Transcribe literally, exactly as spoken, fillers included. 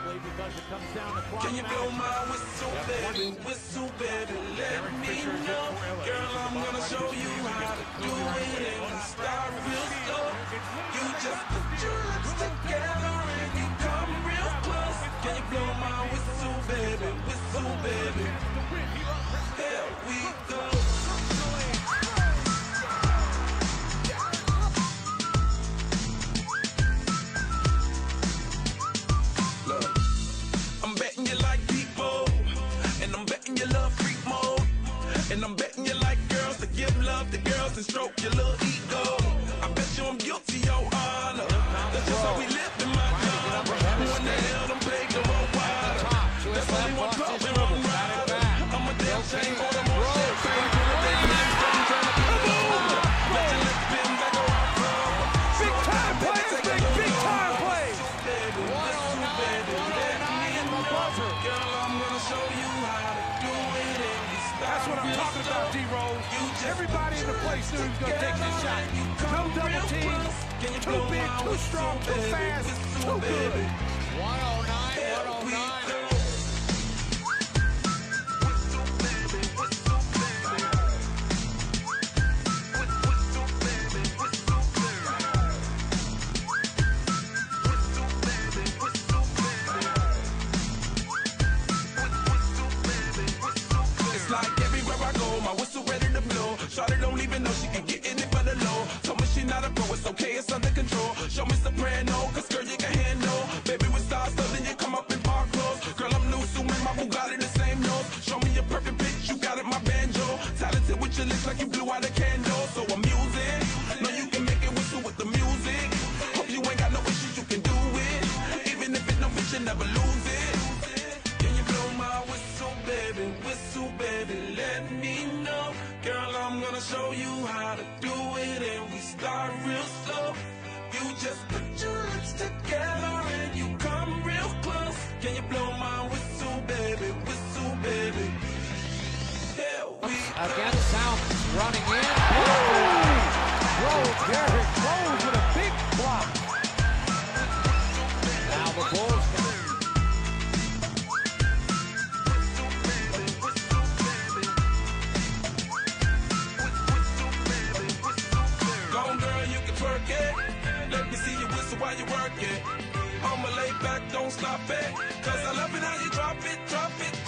Because it comes down to clock. Can you blow my whistle, baby, whistle, baby, let me know. Girl, I'm gonna show you how to do it and start real slow. You just put your lips together and you come real close. Can you blow my whistle, baby, whistle, baby? Here we go. And I'm betting you like girls to give love to girls and stroke your little ego. I bet you I'm guilty, your honor. That's just how we live in my time. Who in the hell done paved the road wider? That's only one pump and one rider. I'm a damn shame on them on champagne. They ain't fucking trying to be over. Let your lips spin back around from. Big time play, big, big time play. Baby, listen, baby, let me know. Girl, I'm gonna show you how to do it. That's what I'm talking about, D-Rose. Everybody in the place knew he was going to take this shot. No double teams, too big, too strong, too fast, too good. one oh nine, one oh nine. My whistle ready to blow. Shawty don't even know she can get in it for the low. Told me she not a pro, it's okay, it's under control. Show me soprano, cause girl you can handle. Baby with stars, so then you come up in park clothes. Girl I'm new, so my Bugatti the same nose. Show me your perfect pitch, you got it, my banjo. Talented with your lips like you blew out a candle. So I'm using, know you can make it whistle with the music. Hope you ain't got no issues, you can do it. Even if it no bitch, you never lose it. Can you blow my whistle, baby, whistle, baby, let me know. Girl, I'm gonna show you how to do it and we start real slow. You just put your lips together and you come real close. Can you blow my whistle, baby, whistle, baby? Here we go. Again, South running in. Whoa, Derrick close with a big block. Now the Bulls can let me see you whistle while you work it. I'ma lay back, don't stop it. Cause I love it how you drop it, drop it.